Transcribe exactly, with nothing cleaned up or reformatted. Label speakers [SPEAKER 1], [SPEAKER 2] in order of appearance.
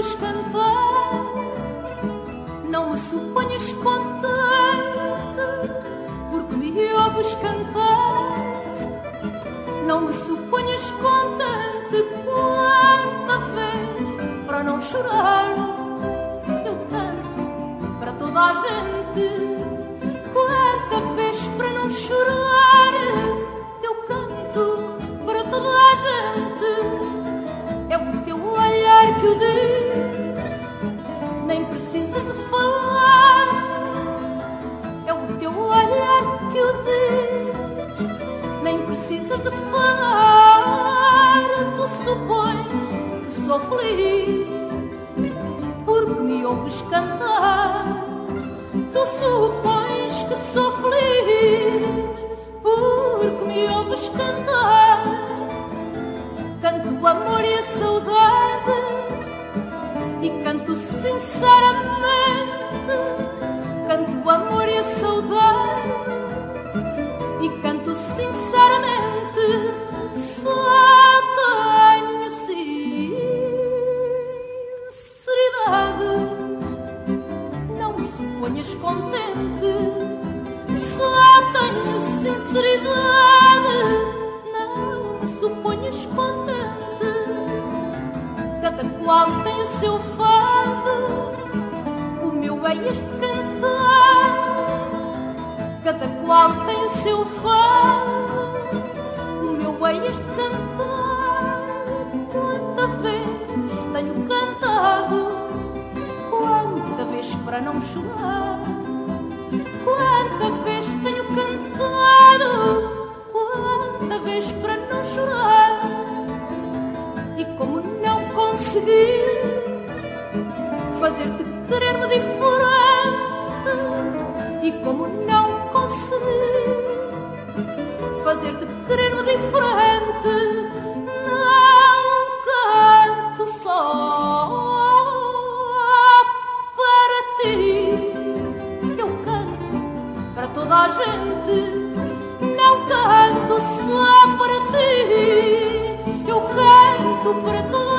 [SPEAKER 1] ouves cantar, não me suponhas contente, porque me ouves cantar. Não me suponhas contente, quanta vez para não chorar eu canto para toda a gente. Quanta vez para não chorar eu canto para toda a gente. É o teu olhar que o diz, nem precisas de falar. É o teu olhar que o diz, nem precisas de falar. Tu supões que sou feliz porque me ouves cantar. Tu supões que sou feliz porque me ouves cantar. Canto o amor e a saudade e canto sinceramente. Canto o amor e a saudade e canto sinceramente. Só tenho sinceridade, não me suponhas contente. Só tenho sinceridade, não me suponhas contente. Cada qual tem o seu fado, o meu é este cantar. Cada qual tem o seu fado, o meu é este cantar. Quanta vez tenho cantado, quanta vez para não chorar. Quanta vez tenho cantado, quanta vez para não chorar. E como não consegui fazer-te querer-me diferente, e como não consegui fazer-te querer-me diferente, não canto só para ti. Eu canto para toda a gente. Não canto só para ti, eu canto para toda a gente.